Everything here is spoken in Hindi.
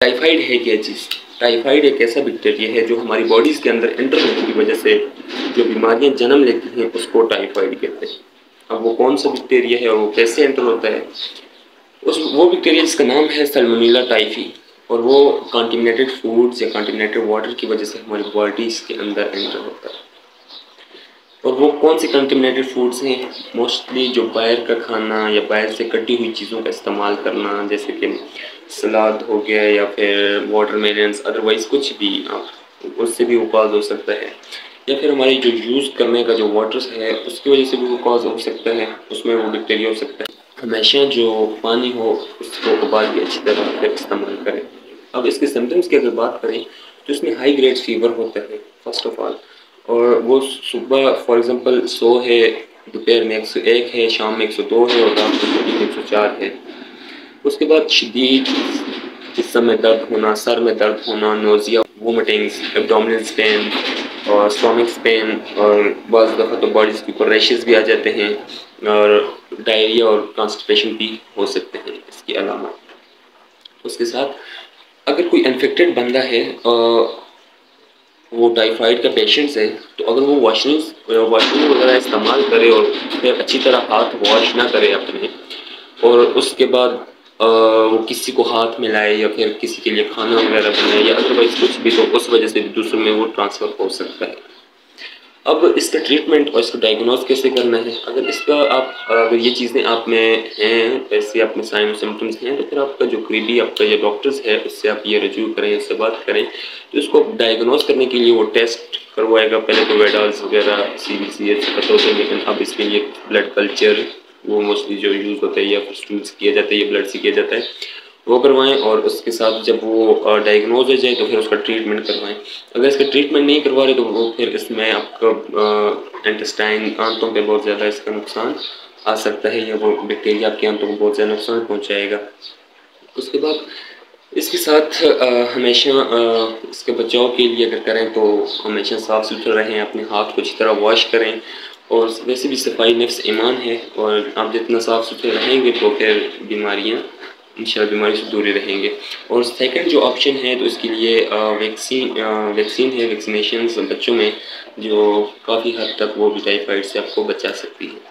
टाइफाइड है क्या चीज़? टाइफाइड एक ऐसा बैक्टीरिया है जो हमारी बॉडीज़ के अंदर एंटर होने की वजह से जो बीमारियां जन्म लेती हैं उसको टाइफाइड कहते हैं। अब वो कौन सा बैक्टीरिया है और वो कैसे एंटर होता है, वो बैक्टीरिया जिसका नाम है सैल्मोनेला टाइफी, और वो कॉन्टिमिनेटेड फूड्स या कॉन्टिमिनेटेड वाटर की वजह से हमारी बॉडीज़ के अंदर एंटर होता है। और वो कौन से कंटेमिनेटेड फूड्स हैं? मोस्टली जो बाहर का खाना या बाहर से कटी हुई चीज़ों का इस्तेमाल करना, जैसे कि सलाद हो गया या फिर वाटरमेलन्स, अदरवाइज़ कुछ भी आप उससे भी वो कॉज हो सकता है, या फिर हमारी जो यूज़ करने का जो वाटर है उसकी वजह से भी वो कॉज हो सकता है, उसमें वो बैक्टीरिया हो सकता है। हमेशा जो पानी हो उसको उबाल के अच्छी तरह से इस्तेमाल करें। अब इसके सिम्टम्स की अगर बात करें तो इसमें हाई ग्रेड फीवर होता है फर्स्ट ऑफ ऑल, और वो सुबह फॉर एग्जांपल 100 है, दोपहर में 101 है, शाम में 102 है और रात को 104 है। उसके बाद शदीद जिस्म में दर्द होना, सर में दर्द होना, नोज़िया, वोमिटिंग्स, एब्डोमिनल पेन और स्टमक पेन, और बाज़ दफ़ा तो बॉडीज़ के ऊपर रैशेस भी आ जाते हैं, और डायरिया और कॉन्स्टिपेशन भी हो सकते हैं इसकी अलामत। उसके साथ अगर कोई इन्फेक्टेड बंदा है, वो टाइफाइड का पेशेंट्स है, तो अगर वो वॉशरूम वगैरह इस्तेमाल करे और फिर अच्छी तरह हाथ वॉश ना करे अपने, और उसके बाद वो किसी को हाथ मिलाए या फिर किसी के लिए खाना वगैरह बनाए या अदरवाइज कुछ भी, तो उस वजह से दूसरों में वो ट्रांसफ़र हो सकता है। अब इसका ट्रीटमेंट और इसको डायग्नोज कैसे करना है, अगर ये चीज़ें आप में हैं, ऐसे आप में साइन और सिम्टम्स हैं, तो फिर आपका जो करीबी आपका जो डॉक्टर्स है उससे आप ये रजू करें, उससे बात करें, तो इसको डायग्नोज करने के लिए वो टेस्ट करवाएगा। पहले तो वेडाल्स वगैरह CBCH पता होते हैं, लेकिन अब इसके लिए ब्लड कल्चर वो मोस्टली जो यूज़ होता है या फिर स्टूल्स किया जाता है या ब्लड से किया जाता है, वो करवाएं, और उसके साथ जब वो डायग्नोज हो जाए तो फिर उसका ट्रीटमेंट करवाएं। अगर इसका ट्रीटमेंट नहीं करवा रहे तो वो फिर इसमें आपका इंटेस्टाइन, आंतों पे बहुत ज़्यादा इसका नुकसान आ सकता है, या वो बैक्टीरिया आपके आंतों को बहुत ज़्यादा नुकसान पहुंचाएगा। उसके बाद इसके साथ हमेशा इसके बचाव के लिए अगर करें तो हमेशा साफ़ सुथरे रहें, अपने हाथ को अच्छी तरह वॉश करें, और वैसे भी सफाई नफ्स ईमान है, और आप जितना साफ़ सुथरे रहेंगे तो फिर बीमारियाँ इंशाल्लाह बीमारी से दूर ही रहेंगे। और सेकंड जो ऑप्शन है तो इसके लिए वैक्सीन है, वैक्सीनेशन बच्चों में जो काफ़ी हद तक वो भी टाइफाइड से आपको बचा सकती है।